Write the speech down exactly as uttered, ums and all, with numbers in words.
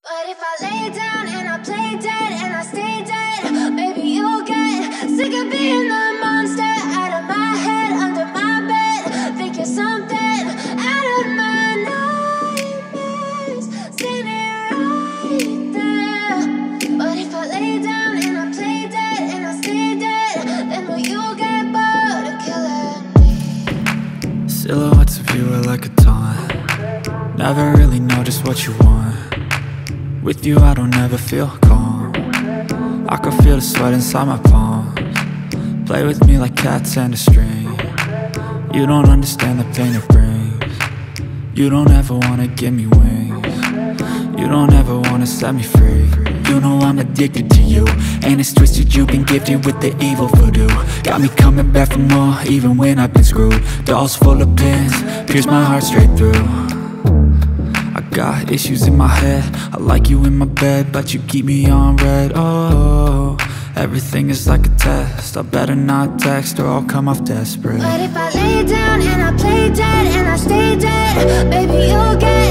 But if I lay down and I play dead and I stay dead, maybe you'll get sick of being the monster out of my head, under my bed. Think you're something out of my nightmares, standing right there. But if I lay down and I play dead and I stay dead, then will you get bored of killing me? Silhouettes of you are like a taunt. Never really know just what you want. With you I don't ever feel calm. I can feel the sweat inside my palms. Play with me like cats and a string. You don't understand the pain it brings. You don't ever wanna give me wings. You don't ever wanna set me free. You know I'm addicted to you, and it's twisted, you've been gifted with the evil voodoo. Got me coming back for more, even when I've been screwed. Dolls full of pins, pierce my heart straight through. I got issues in my head, I like you in my bed, but you keep me on red. Oh, everything is like a test, I better not text or I'll come off desperate. But if I lay down and I play dead and I stay dead, baby you'll get